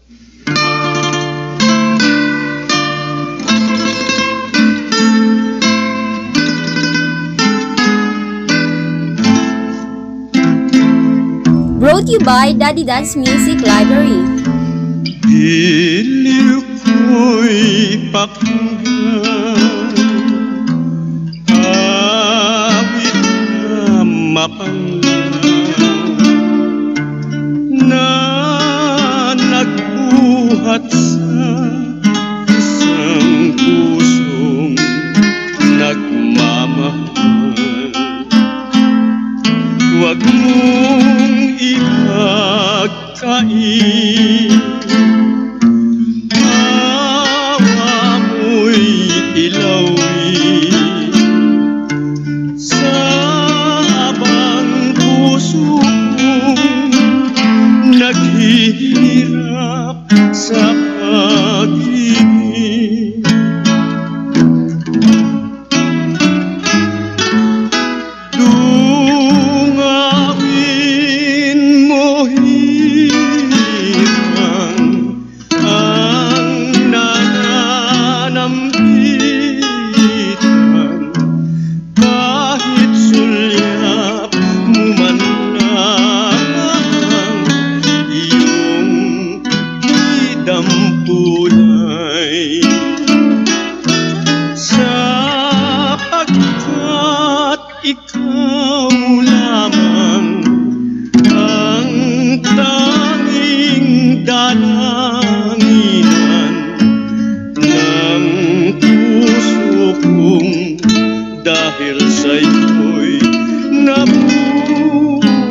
Brought to you by Daddy Dad's Music Library. Diliw ko'y pakinggan, awit na mapanglan na nagbuhat sa isang pusong nagmamahal. Huwag mong ipagkain, awa mo'y ilawin sa abang puso kong naghihirap sa pag-ibig. Sapagkat ikaw lamang ang tanging dalanginan ng puso kong, dahil sa'yo'y nabuhay.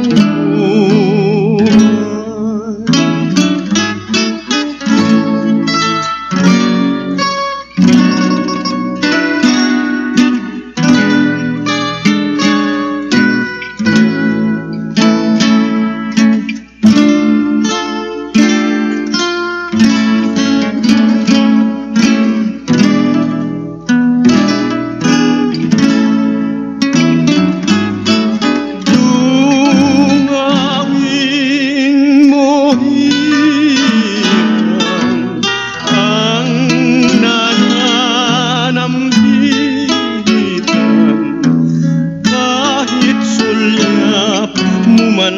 Man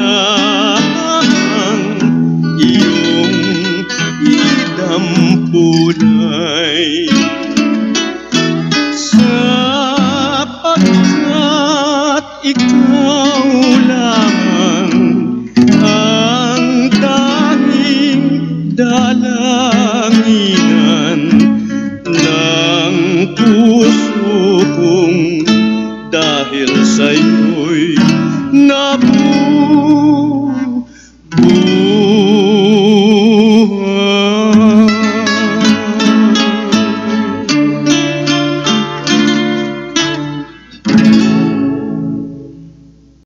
lang iyong idampunay, sapagkat ikaw lamang ang tanging dalanginan ng puso kong, dahil sa'yo'y nabuhay.